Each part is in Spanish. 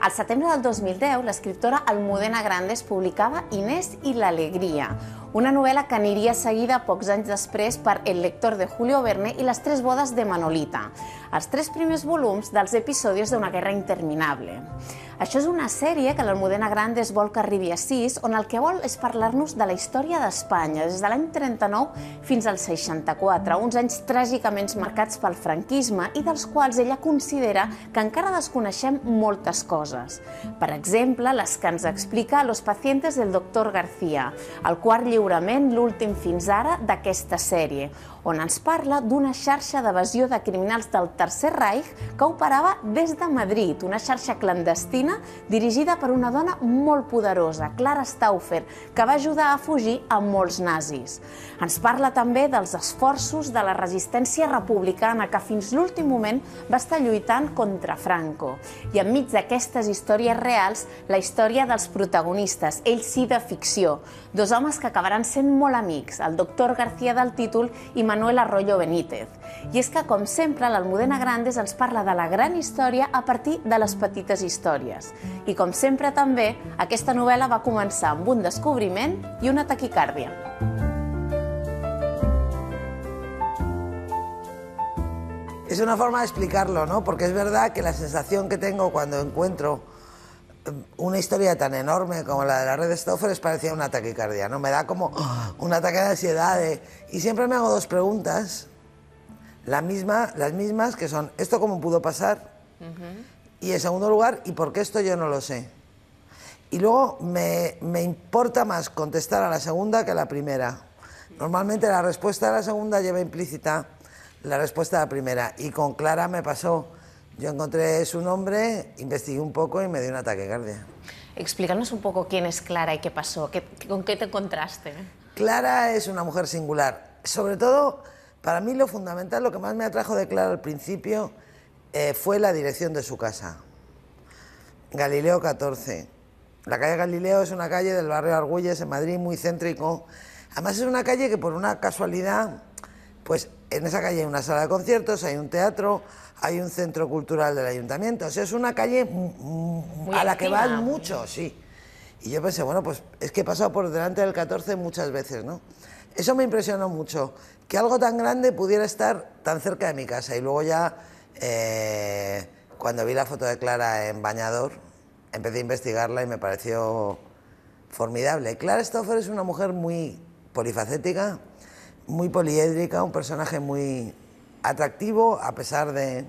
Al setembre del 2010, l'escriptora Almudena Grandes publicava Inés i l'alegria, una novel·la que aniria seguida pocs anys després per El lector de Julio Verne i Les tres bodes de Manolita, els 3 primers volums dels episodis d'una guerra interminable. Això és una sèrie que l'Almudena Grandes vol que arribi a 6, on el que vol és parlar-nos de la història d'Espanya, des de l'any 39 fins al 64, uns anys tràgicament marcats pel franquisme i dels quals ella considera que encara desconeixem moltes coses. Per exemple, les que ens explica Los pacientes del doctor García, el quart lliurament, l'últim fins ara, d'aquesta sèrie, on ens parla d'una xarxa d'evasió de criminals del Tercer Reich que operava des de Madrid, una xarxa clandestina dirigida per una dona molt poderosa, Clara Stauffer, que va ajudar a fugir a molts nazis. Ens parla també dels esforços de la resistència republicana que fins l'últim moment va estar lluitant contra Franco. I enmig d'aquestes històries reals, la història dels protagonistes, ells sí de ficció, 2 homes que acabaran sent molt amics, el doctor García del títol i Manuel Arroyo Benítez. I és que, com sempre, l'Almudena Grandes ens parla de la gran història a partir de les petites històries. I, com sempre també, aquesta novel·la va començar amb un descobriment i una taquicàrdia. Es una forma de explicarlo, ¿no? Porque es verdad que la sensación que tengo cuando encuentro una historia tan enorme como la de la red de Stauffer es parecida a una taquicardia, ¿no? Me da como un ataque de ansiedad y siempre me hago 2 preguntas, las mismas, que son, ¿esto cómo pudo pasar? Y en segundo lugar, ¿y por qué esto yo no lo sé? Y luego me importa más contestar a la segunda que a la primera. Normalmente la respuesta a la segunda lleva implícita la respuesta a la primera, y con Clara me pasó. Yo encontré su nombre, investigué un poco y me dio una taquicardia. Explícanos un poco quién es Clara y qué pasó, con qué te encontraste. Clara es una mujer singular. Sobre todo, para mí lo fundamental, lo que más me atrajo de Clara al principio fue la dirección de su casa. Galileo 14. La calle Galileo es una calle del barrio Argüelles, en Madrid, muy céntrico. Además es una calle que por una casualidad, pues en esa calle hay una sala de conciertos, hay un teatro, hay un centro cultural del ayuntamiento. O sea, es una calle a la que van muchos, sí. Y yo pensé, bueno, pues es que he pasado por delante del 14 muchas veces, ¿no? Eso me impresionó mucho, que algo tan grande pudiera estar tan cerca de mi casa. Y luego ya, cuando vi la foto de Clara en bañador, empecé a investigarla y me pareció formidable. Clara Stauffer es una mujer muy polifacética, muy poliédrica, un personaje muy atractivo, a pesar de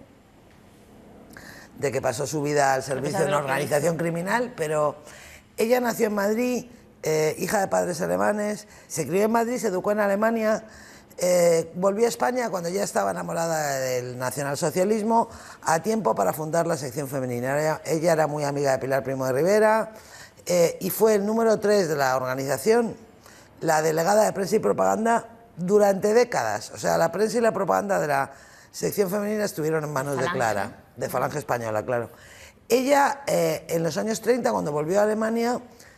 que pasó su vida al servicio de una organización criminal, pero ella nació en Madrid, hija de padres alemanes, se crió en Madrid, se educó en Alemania, volvió a España cuando ya estaba enamorada del nacionalsocialismo, a tiempo para fundar la sección femenina. Ella era muy amiga de Pilar Primo de Rivera y fue el número 3 de la organización, la delegada de prensa y propaganda durante décadas. O sea, la prensa y la propaganda de la sección femenina estuvieron en manos de Clara, de Falange Española, claro. Ella, en los años 30, cuando volvió a Alemania,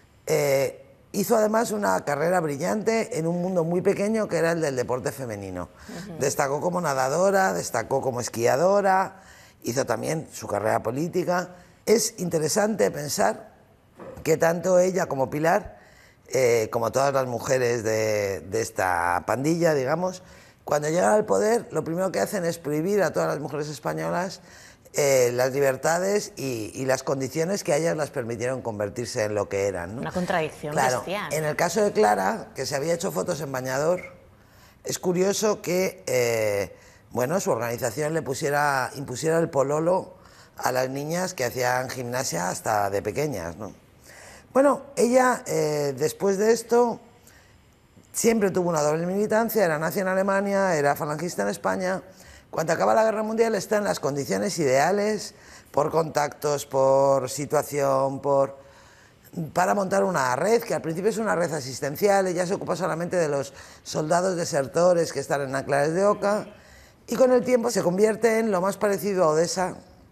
hizo además una carrera brillante en un mundo muy pequeño que era el del deporte femenino. Destacó como nadadora, destacó como esquiadora, hizo también su carrera política. Es interesante pensar que tanto ella como Pilar, como todas las mujeres de esta pandilla, digamos, cuando llegan al poder, lo primero que hacen es prohibir a todas las mujeres españolas las libertades y las condiciones que a ellas las permitieron convertirse en lo que eran, ¿no? Una contradicción claro, bestial. En el caso de Clara, que se había hecho fotos en bañador, es curioso que bueno, su organización le impusiera el pololo a las niñas que hacían gimnasia hasta de pequeñas, ¿no? Bueno, ella, después de esto, siempre tuvo una doble militancia, era nazi en Alemania, era falangista en España. Cuando acaba la Guerra Mundial está en las condiciones ideales, por contactos, por situación, para montar una red, que al principio es una red asistencial. Ella se ocupa solamente de los soldados desertores que están en Anclares de Oca, y con el tiempo se convierte en lo más parecido a Odessa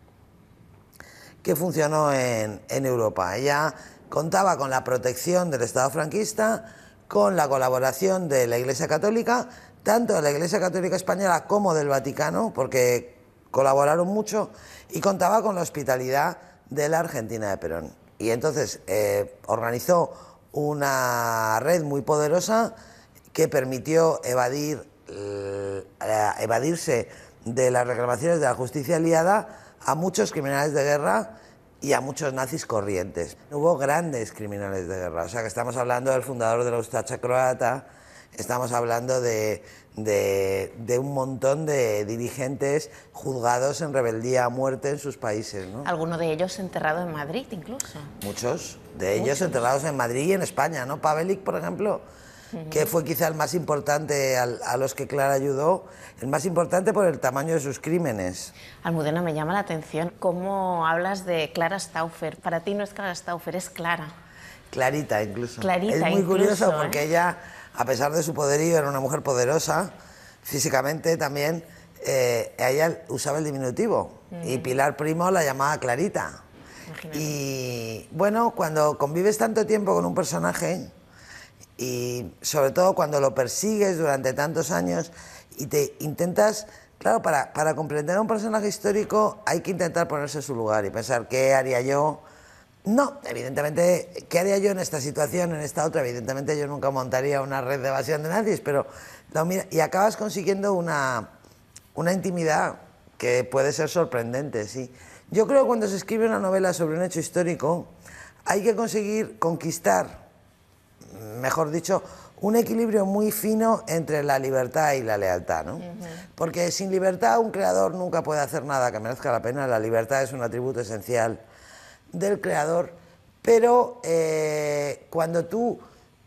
que funcionó en Europa. Ella contaba con la protección del Estado franquista, con la colaboración de la Iglesia Católica, tanto de la Iglesia Católica Española como del Vaticano, porque colaboraron mucho, y contaba con la hospitalidad de la Argentina de Perón. Y entonces organizó una red muy poderosa que permitió evadirse de las reclamaciones de la justicia aliada a muchos criminales de guerra y a muchos nazis corrientes. Hubo grandes criminales de guerra, o sea que estamos hablando del fundador de la Ustaša croata, estamos hablando de un montón de dirigentes juzgados en rebeldía a muerte en sus países, ¿no? Alguno de ellos enterrado en Madrid incluso. Muchos de ellos enterrados en Madrid y en España, ¿no? Pavelic, por ejemplo, que fue quizá el más importante a los que Clara ayudó, el más importante por el tamaño de sus crímenes. Almudena, me llama la atención cómo hablas de Clara Stauffer. Para ti no es Clara Stauffer, es Clara. Clarita incluso. Clarita, es muy incluso, curioso porque ella, a pesar de su poderío, era una mujer poderosa, físicamente también, ella usaba el diminutivo y Pilar Primo la llamaba Clarita. Imagínate. Y bueno, cuando convives tanto tiempo con un personaje y sobre todo cuando lo persigues durante tantos años y te intentas, claro, para comprender a un personaje histórico hay que intentar ponerse en su lugar y pensar qué haría yo. No, evidentemente, ¿qué haría yo en esta situación, en esta otra? Evidentemente yo nunca montaría una red de evasión de nazis, pero lo mira, y acabas consiguiendo una intimidad que puede ser sorprendente, sí. Yo creo que cuando se escribe una novela sobre un hecho histórico hay que conseguir conquistar, mejor dicho, un equilibrio muy fino entre la libertad y la lealtad, ¿no? Porque sin libertad un creador nunca puede hacer nada que merezca la pena. La libertad es un atributo esencial del creador, pero cuando tú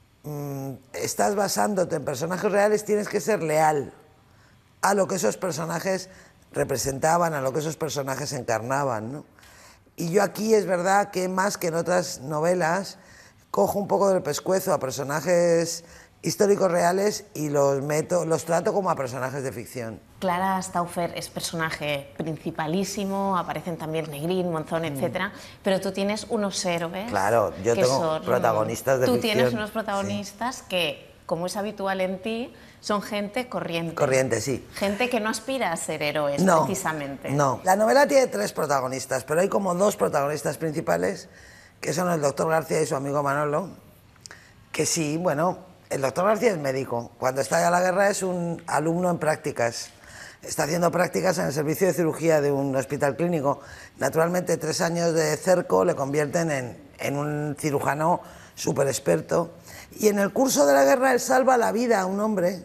estás basándote en personajes reales tienes que ser leal a lo que esos personajes representaban, a lo que esos personajes encarnaban, ¿no? Y yo aquí es verdad que más que en otras novelas cojo un poco del pescuezo a personajes históricos reales y los trato como a personajes de ficción. Clara Stauffer es personaje principalísimo, aparecen también Negrín, Monzón, etcétera, pero tú tienes unos héroes. Claro, yo tengo protagonistas de ficción. Tú tienes unos protagonistas que, como es habitual en ti, son gente corriente. Corriente, sí. Gente que no aspira a ser héroes, precisamente. No, la novela tiene 3 protagonistas, pero hay como 2 protagonistas principales, que son el doctor García y su amigo Manolo, que sí, bueno, el doctor García es médico. Cuando estalla la guerra es un alumno en prácticas. Está haciendo prácticas en el servicio de cirugía de un hospital clínico. Naturalmente, 3 años de cerco le convierten en un cirujano súper experto. Y en el curso de la guerra él salva la vida a un hombre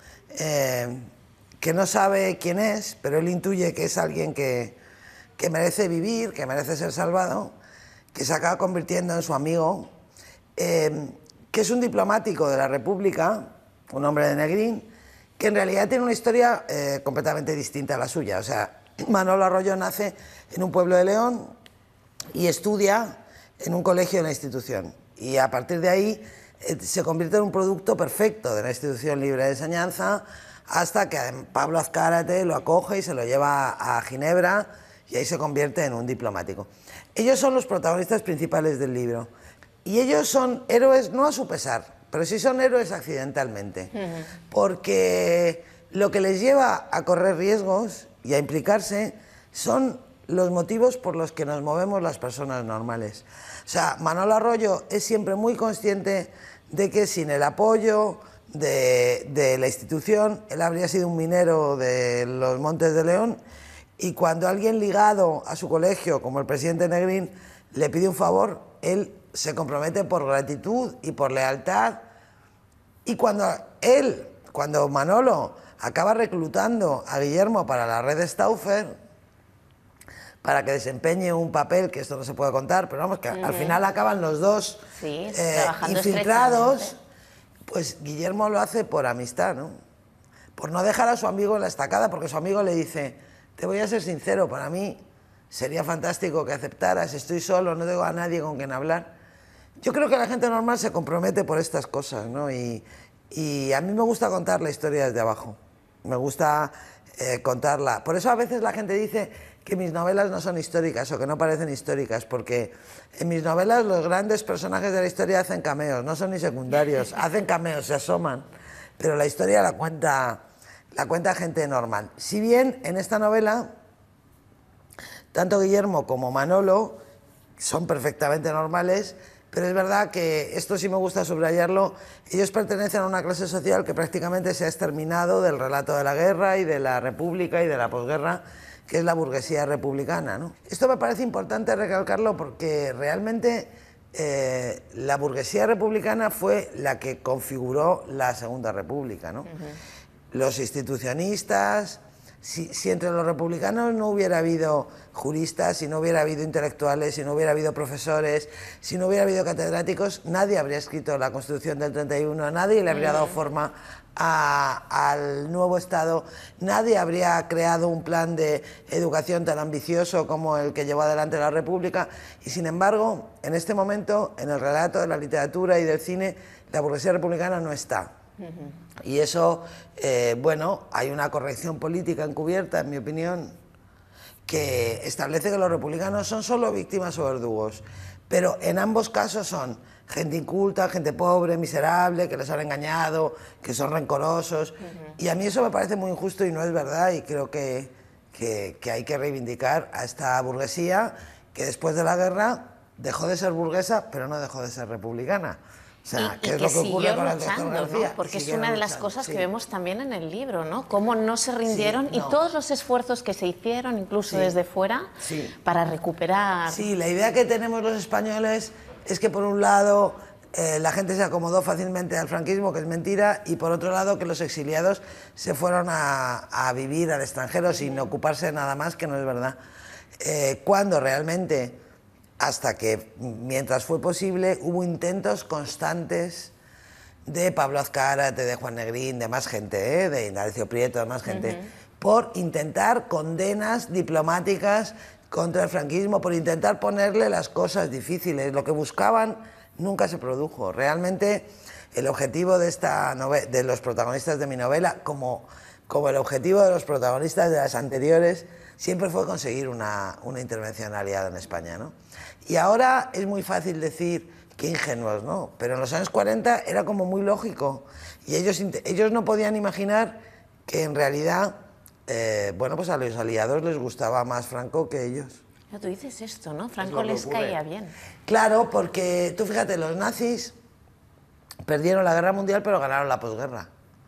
que no sabe quién es, pero él intuye que es alguien que merece vivir, que merece ser salvado, que se acaba convirtiendo en su amigo, que es un diplomático de la República, un hombre de Negrín, que en realidad tiene una historia completamente distinta a la suya. O sea, Manolo Arroyo nace en un pueblo de León y estudia en un colegio de la institución. Y a partir de ahí se convierte en un producto perfecto de la institución libre de enseñanza, hasta que Pablo Azcárate lo acoge y se lo lleva a Ginebra y ahí se convierte en un diplomático. Ellos son los protagonistas principales del libro. Y ellos son héroes no a su pesar, pero sí son héroes accidentalmente, porque lo que les lleva a correr riesgos y a implicarse son los motivos por los que nos movemos las personas normales. O sea, Manolo Arroyo es siempre muy consciente de que sin el apoyo de la institución, él habría sido un minero de los Montes de León, y cuando alguien ligado a su colegio, como el presidente Negrín, le pide un favor, él se compromete por gratitud y por lealtad. Y cuando Manolo acaba reclutando a Guillermo para la red Stauffer, para que desempeñe un papel, que esto no se puede contar, pero vamos, que al final acaban los dos infiltrados, pues Guillermo lo hace por amistad, ¿no? Por no dejar a su amigo en la estacada, porque su amigo le dice: te voy a ser sincero, para mí sería fantástico que aceptaras, estoy solo, no tengo a nadie con quien hablar. Yo creo que la gente normal se compromete por estas cosas, ¿no? Y a mí me gusta contar la historia desde abajo, me gusta contarla. Por eso a veces la gente dice que mis novelas no son históricas o que no parecen históricas, porque en mis novelas los grandes personajes de la historia hacen cameos, no son ni secundarios, hacen cameos, se asoman, pero la historia la cuenta gente normal. Si bien en esta novela, tanto Guillermo como Manolo son perfectamente normales, pero es verdad que esto sí me gusta subrayarlo, ellos pertenecen a una clase social que prácticamente se ha exterminado del relato de la guerra y de la república y de la posguerra, que es la burguesía republicana, ¿no? Esto me parece importante recalcarlo porque realmente la burguesía republicana fue la que configuró la Segunda República, ¿no? Los institucionistas, si entre los republicanos no hubiera habido juristas, si no hubiera habido intelectuales, si no hubiera habido profesores, si no hubiera habido catedráticos, nadie habría escrito la Constitución del 31, nadie le habría dado forma al nuevo Estado, nadie habría creado un plan de educación tan ambicioso como el que llevó adelante la República, y sin embargo, en este momento, en el relato de la literatura y del cine, la burguesía republicana no está. Y eso, bueno, hay una corrección política encubierta, en mi opinión, que establece que los republicanos son solo víctimas o verdugos, pero en ambos casos son gente inculta, gente pobre, miserable, que les han engañado, que son rencorosos, y a mí eso me parece muy injusto y no es verdad, y creo que hay que reivindicar a esta burguesía que después de la guerra dejó de ser burguesa, pero no dejó de ser republicana. O sea, ¿qué es lo que ocurre con el doctor García? ¿No? Porque es una de las cosas que vemos también en el libro, ¿no? Cómo no se rindieron y todos los esfuerzos que se hicieron, incluso desde fuera, para recuperar... Sí, la idea que tenemos los españoles es que, por un lado, la gente se acomodó fácilmente al franquismo, que es mentira, y por otro lado, que los exiliados se fueron a vivir al extranjero sin ocuparse de nada más, que no es verdad. Cuando realmente... hasta que, mientras fue posible, hubo intentos constantes de Pablo Azcárate, de Juan Negrín, de más gente, de Indalecio Prieto, de más gente, por intentar condenas diplomáticas contra el franquismo, por intentar ponerle las cosas difíciles. Lo que buscaban nunca se produjo. Realmente, el objetivo de los protagonistas de mi novela, como el objetivo de los protagonistas de las anteriores, siempre fue conseguir una intervención aliada en España, ¿no? Y ahora es muy fácil decir qué ingenuos, ¿no? Pero en los años 40 era como muy lógico. Y ellos no podían imaginar que en realidad, bueno, pues a los aliados les gustaba más Franco que ellos. Tú dices esto, ¿no? Franco les caía bien. Claro, porque tú fíjate, los nazis perdieron la guerra mundial pero ganaron la posguerra.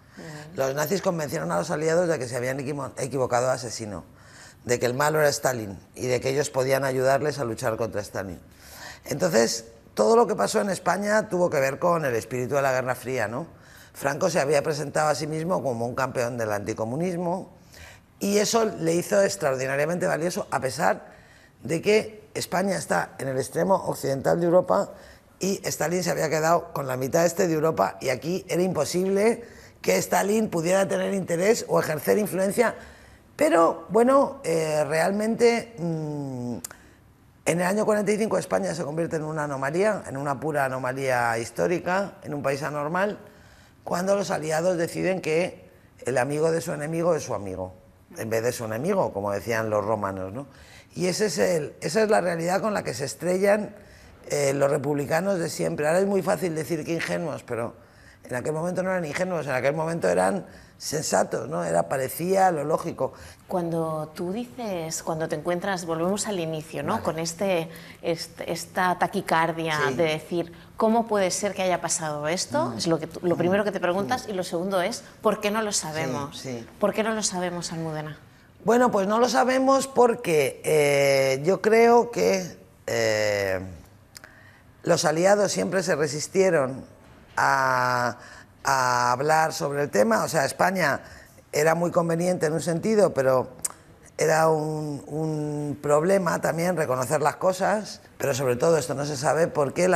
Los nazis convencieron a los aliados de que se habían equivocado de asesino, de que el malo era Stalin y de que ellos podían ayudarles a luchar contra Stalin. Entonces, todo lo que pasó en España tuvo que ver con el espíritu de la Guerra Fría, ¿no? Franco se había presentado a sí mismo como un campeón del anticomunismo y eso le hizo extraordinariamente valioso, a pesar de que España está en el extremo occidental de Europa y Stalin se había quedado con la mitad este de Europa, y aquí era imposible que Stalin pudiera tener interés o ejercer influencia. Pero, bueno, realmente en el año 45 España se convierte en una anomalía, en una pura anomalía histórica, en un país anormal, cuando los aliados deciden que el amigo de su enemigo es su amigo, en vez de su enemigo, como decían los romanos, ¿no? Y esa es la realidad con la que se estrellan los republicanos de siempre. Ahora es muy fácil decir que ingenuos, pero en aquel momento no eran ingenuos, en aquel momento eran sensatos, ¿no? Parecía lo lógico. Cuando tú dices, cuando te encuentras, volvemos al inicio, ¿no? Con esta taquicardia de decir, ¿cómo puede ser que haya pasado esto? Es lo primero que te preguntas, y lo segundo es, ¿por qué no lo sabemos? ¿Por qué no lo sabemos, Almudena? Bueno, pues no lo sabemos porque yo creo que los aliados siempre se resistieron a hablar sobre el tema. O sea, España era muy conveniente en un sentido, pero era un problema también reconocer las cosas, pero sobre todo esto no se sabe por qué la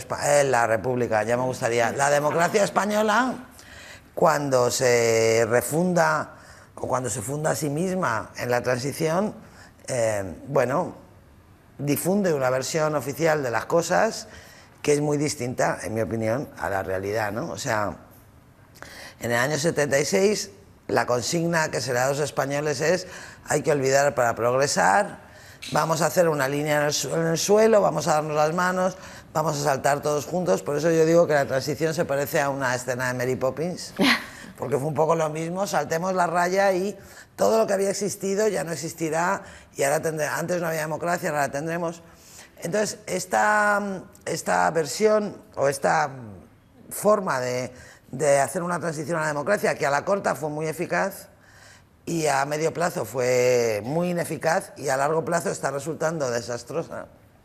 democracia española, cuando se refunda o cuando se funda a sí misma en la transición, bueno, difunde una versión oficial de las cosas que es muy distinta, en mi opinión, a la realidad, ¿no? O sea, en el año 76 la consigna que se le da a los españoles es: hay que olvidar para progresar, vamos a hacer una línea en el suelo, vamos a darnos las manos, vamos a saltar todos juntos. Por eso yo digo que la transición se parece a una escena de Mary Poppins, porque fue un poco lo mismo: saltemos la raya y todo lo que había existido ya no existirá, y ahora antes no había democracia, ahora la tendremos. Entonces, esta versión o esta forma de hacer una transición a la democracia, que a la corta fue muy eficaz y a medio plazo fue muy ineficaz y a largo plazo está resultando desastrosa,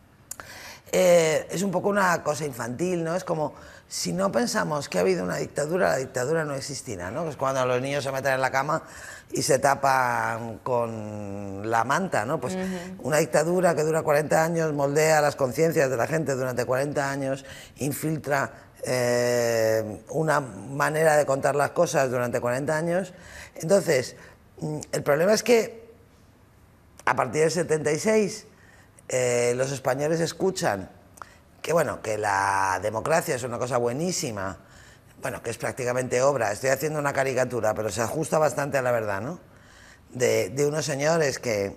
es un poco una cosa infantil, ¿no? Es como, si no pensamos que ha habido una dictadura, la dictadura no existirá, ¿no? Es cuando los niños se meten en la cama y se tapan con la manta, ¿no? Pues una dictadura que dura 40 años, moldea las conciencias de la gente durante 40 años, infiltra una manera de contar las cosas durante 40 años. Entonces, el problema es que a partir del 76 los españoles escuchan que, bueno, que la democracia es una cosa buenísima, bueno, que es prácticamente obra, estoy haciendo una caricatura, pero se ajusta bastante a la verdad, ¿no? De unos señores que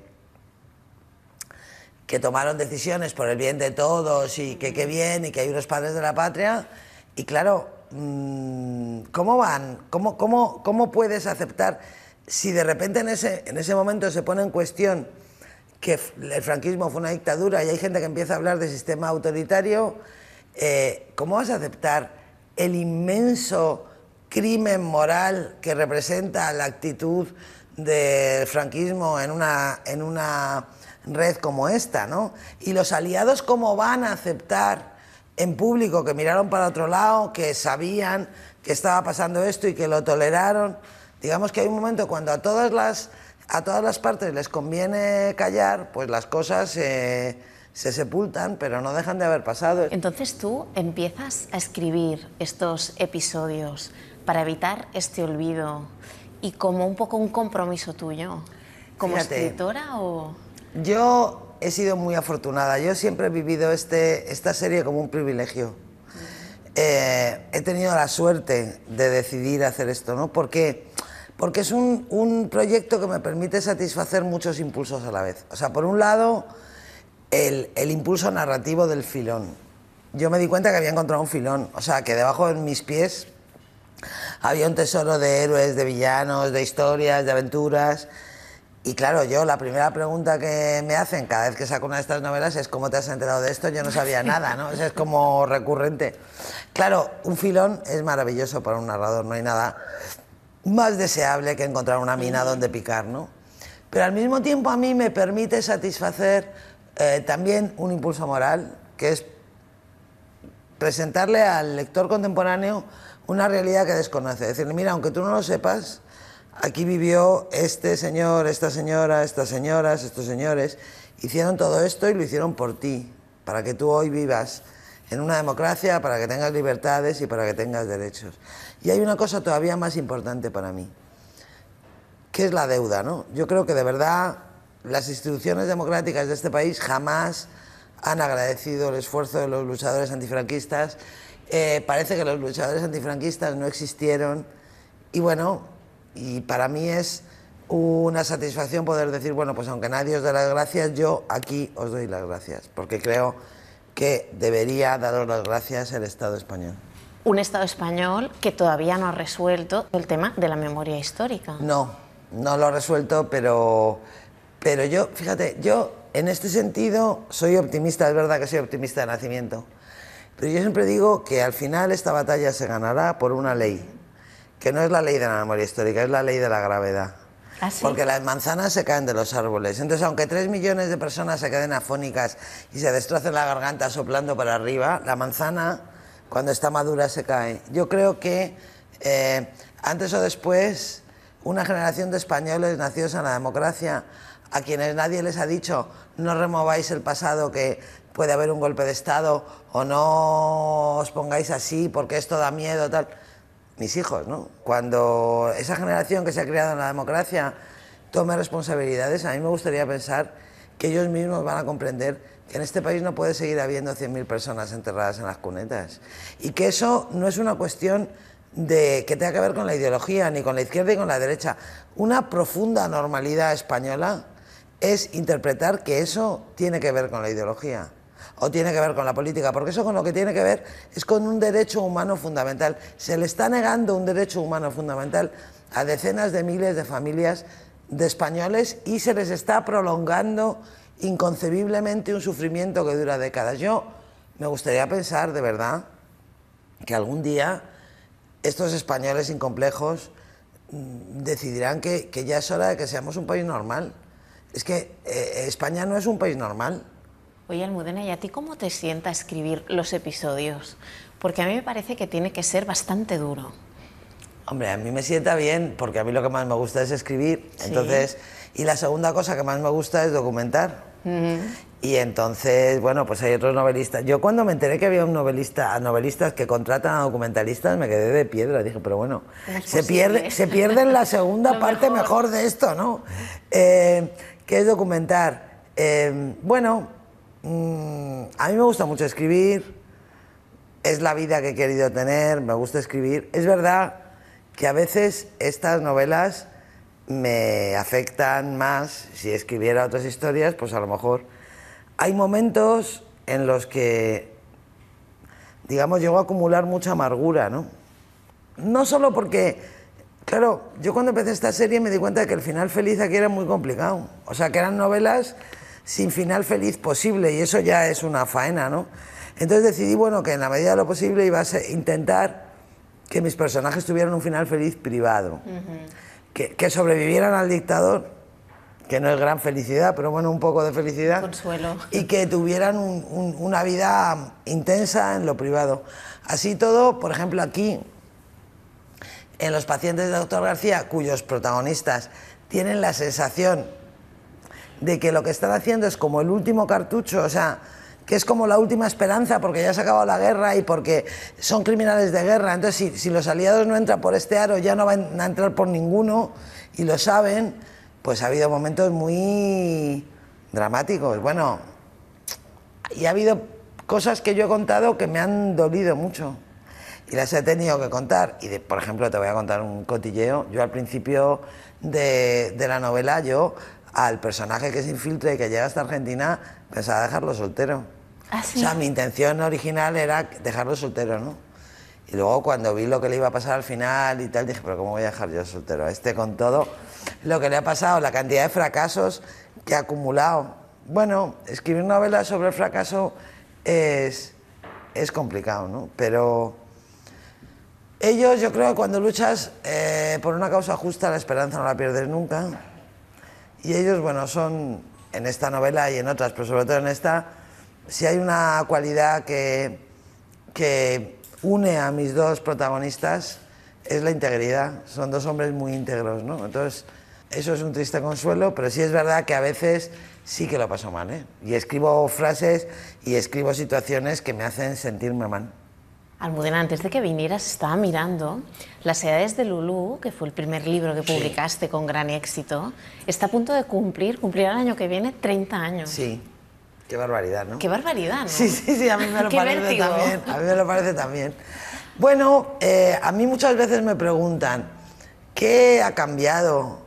tomaron decisiones por el bien de todos y que qué bien y que hay unos padres de la patria. Y claro, ¿cómo puedes aceptar si de repente en ese momento se pone en cuestión que el franquismo fue una dictadura y hay gente que empieza a hablar de sistema autoritario? ¿Cómo vas a aceptar el inmenso crimen moral que representa la actitud del franquismo en una red como esta, ¿no? Y los aliados, ¿cómo van a aceptar en público que miraron para otro lado, que sabían que estaba pasando esto y que lo toleraron? Digamos que hay un momento cuando a todas las partes les conviene callar, pues las cosas se sepultan, pero no dejan de haber pasado. Entonces tú empiezas a escribir estos episodios para evitar este olvido y como un poco un compromiso tuyo, como escritora o... Yo he sido muy afortunada, yo siempre he vivido esta serie como un privilegio. He tenido la suerte de decidir hacer esto, ¿no? Porque es un proyecto que me permite satisfacer muchos impulsos a la vez. O sea, por un lado, el impulso narrativo del filón. Yo me di cuenta que había encontrado un filón, o sea, que debajo de mis pies había un tesoro de héroes, de villanos, de historias, de aventuras. Y claro, yo la primera pregunta que me hacen cada vez que saco una de estas novelas es ¿cómo te has enterado de esto? Yo no sabía nada, ¿no? Eso es como recurrente. Claro, un filón es maravilloso para un narrador, no hay nada más deseable que encontrar una mina donde picar, ¿no? Pero al mismo tiempo a mí me permite satisfacer también un impulso moral, que es presentarle al lector contemporáneo una realidad que desconoce. Decirle, mira, aunque tú no lo sepas, aquí vivió este señor, esta señora, estas señoras, estos señores, hicieron todo esto y lo hicieron por ti, para que tú hoy vivas en una democracia, para que tengas libertades y para que tengas derechos. Y hay una cosa todavía más importante para mí, que es la deuda, ¿no? Yo creo que de verdad las instituciones democráticas de este país jamás han agradecido el esfuerzo de los luchadores antifranquistas. Parece que los luchadores antifranquistas no existieron y bueno, y para mí es una satisfacción poder decir, bueno, pues aunque nadie os dé las gracias, yo aquí os doy las gracias, porque creo que debería daros las gracias el Estado español. Un Estado español que todavía no ha resuelto el tema de la memoria histórica. No lo ha resuelto, pero yo, fíjate, yo en este sentido soy optimista, es verdad que soy optimista de nacimiento, pero yo siempre digo que al final esta batalla se ganará por una ley, que no es la ley de la memoria histórica, es la ley de la gravedad. ¿Ah, sí? Porque las manzanas se caen de los árboles. Entonces, aunque 3 millones de personas se queden afónicas y se destrocen la garganta soplando para arriba, la manzana, cuando está madura, se cae. Yo creo que antes o después, una generación de españoles nacidos en la democracia, a quienes nadie les ha dicho no remováis el pasado, que puede haber un golpe de Estado, o no os pongáis así porque esto da miedo, tal... Mis hijos, ¿no? Cuando esa generación que se ha criado en la democracia tome responsabilidades, a mí me gustaría pensar que ellos mismos van a comprender que en este país no puede seguir habiendo 100.000 personas enterradas en las cunetas. Y que eso no es una cuestión de que tenga que ver con la ideología, ni con la izquierda ni con la derecha. Una profunda normalidad española es interpretar que eso tiene que ver con la ideología o tiene que ver con la política, porque eso con lo que tiene que ver es con un derecho humano fundamental. Se le está negando un derecho humano fundamental a decenas de miles de familias de españoles y se les está prolongando inconcebiblemente un sufrimiento que dura décadas. Yo me gustaría pensar, de verdad, que algún día estos españoles incomplejos decidirán que ya es hora de que seamos un país normal. Es que España no es un país normal. Oye, Almudena, ¿y a ti cómo te sienta escribir los episodios? Porque a mí me parece que tiene que ser bastante duro. Hombre, a mí me sienta bien, porque a mí lo que más me gusta es escribir. Sí. Entonces, y la segunda cosa que más me gusta es documentar. Y entonces, bueno, pues hay otros novelistas. Yo cuando me enteré que había novelistas que contratan a documentalistas, me quedé de piedra. Dije, pero bueno, se pierde en la segunda parte mejor de esto, ¿no? ¿Qué es documentar? Bueno, a mí me gusta mucho escribir. Es la vida que he querido tener, me gusta escribir. Es verdad que a veces estas novelas me afectan más. Si escribiera otras historias, pues a lo mejor hay momentos en los que, digamos, llego a acumular mucha amargura, ¿no? No solo porque, claro, yo cuando empecé esta serie me di cuenta de que el final feliz aquí era muy complicado. O sea, que eran novelas sin final feliz posible, y eso ya es una faena, ¿no? Entonces decidí, bueno, que en la medida de lo posible iba a intentar que mis personajes tuvieran un final feliz privado, que sobrevivieran al dictador, que no es gran felicidad, pero bueno, un poco de felicidad. Consuelo. Y que tuvieran una vida intensa en lo privado. Así todo, por ejemplo, aquí, en Los pacientes de Dr. García, cuyos protagonistas tienen la sensación de que lo que están haciendo es como el último cartucho, o sea, que es como la última esperanza porque ya se ha acabado la guerra y porque son criminales de guerra. Entonces, si los aliados no entran por este aro, ya no van a entrar por ninguno, y lo saben. Pues ha habido momentos muy dramáticos. Bueno, y ha habido cosas que yo he contado que me han dolido mucho y las he tenido que contar. Y por ejemplo, te voy a contar un cotilleo. Yo al principio de la novela, yo al personaje que se infiltra y que llega hasta Argentina, pensaba dejarlo soltero. ¿Ah, sí? O sea, mi intención original era dejarlo soltero, ¿no? Y luego cuando vi lo que le iba a pasar al final y tal, dije, pero ¿cómo voy a dejar yo soltero a este con todo lo que le ha pasado, la cantidad de fracasos que ha acumulado? Bueno, escribir novelas sobre el fracaso es complicado, ¿no? Pero ellos, yo creo que cuando luchas por una causa justa, la esperanza no la pierdes nunca. Y ellos, bueno, son, en esta novela y en otras, pero sobre todo en esta, si hay una cualidad que une a mis dos protagonistas, es la integridad. Son dos hombres muy íntegros, ¿no? Entonces, eso es un triste consuelo, pero sí es verdad que a veces sí que lo paso mal, ¿eh? Y escribo frases y escribo situaciones que me hacen sentirme mal. Almudena, antes de que vinieras estaba mirando Las edades de Lulú, que fue el primer libro que publicaste con gran éxito. Está a punto de cumplirá el año que viene 30 años. Sí, qué barbaridad, ¿no? Qué barbaridad, ¿no? Sí, a mí me lo Qué parece vértigo. también. A mí me lo parece también. Bueno, a mí muchas veces me preguntan, ¿qué ha cambiado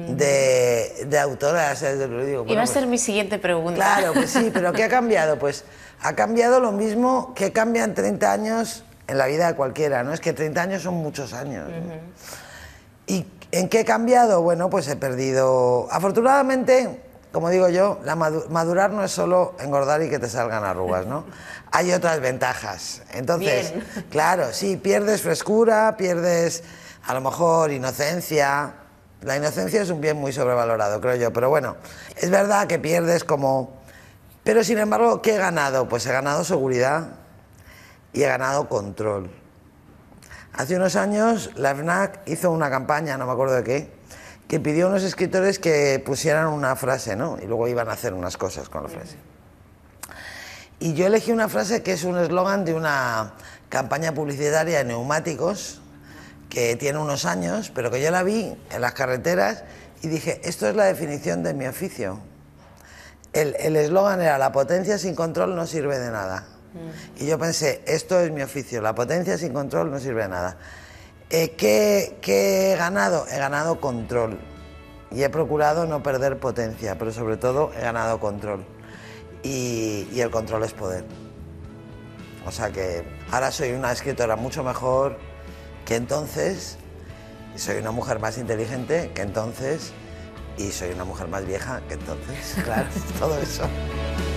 de autora de Las edades de Lulú? Digo, bueno, Iba a pues, ser mi siguiente pregunta. claro, pues sí, pero ¿qué ha cambiado? Pues ha cambiado lo mismo que cambian 30 años en la vida de cualquiera, ¿no? Es que 30 años son muchos años, ¿no? ¿Y en qué he cambiado? Bueno, pues he perdido... Afortunadamente, como digo yo, madurar no es solo engordar y que te salgan arrugas, ¿no? Hay otras ventajas. Entonces, Bien. claro, sí, pierdes frescura, pierdes a lo mejor inocencia. La inocencia es un bien muy sobrevalorado, creo yo, pero bueno, es verdad que pierdes como... Pero sin embargo, ¿qué he ganado? Pues he ganado seguridad y he ganado control. Hace unos años la FNAC hizo una campaña, no me acuerdo de qué, que pidió a unos escritores que pusieran una frase, ¿no? Y luego iban a hacer unas cosas con la frase. Y yo elegí una frase que es un eslogan de una campaña publicitaria de neumáticos que tiene unos años, pero que yo la vi en las carreteras y dije, esto es la definición de mi oficio. El eslogan era, la potencia sin control no sirve de nada. Y yo pensé, esto es mi oficio, la potencia sin control no sirve de nada. ¿Qué he ganado? He ganado control. Y he procurado no perder potencia, pero sobre todo he ganado control. Y el control es poder. O sea que ahora soy una escritora mucho mejor que entonces, y soy una mujer más inteligente que entonces, y soy una mujer más vieja que entonces, claro, todo eso.